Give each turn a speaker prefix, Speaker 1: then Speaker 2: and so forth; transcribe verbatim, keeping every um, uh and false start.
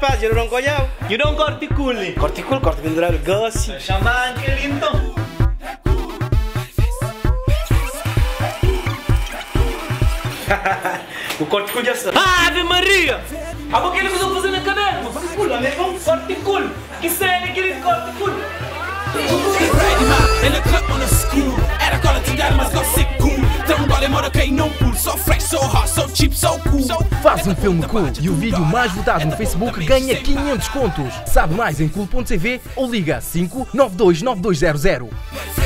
Speaker 1: rapaz, eu não conheço.
Speaker 2: Eu não corte cool.
Speaker 1: Corte cool, corte pendurar, gosto.
Speaker 2: Chama que lindo.
Speaker 1: O corte cool já está.
Speaker 2: Ave Maria! A que eles estão fazendo na cadeira? Corte cool, amigo. Corte cool. Que sério aquele corte cool?
Speaker 3: Faz um filme cool e o vídeo mais votado no Facebook ganha quinhentos contos. Sabe mais em cool ponto tv ou liga cinco nove dois nove dois zero zero.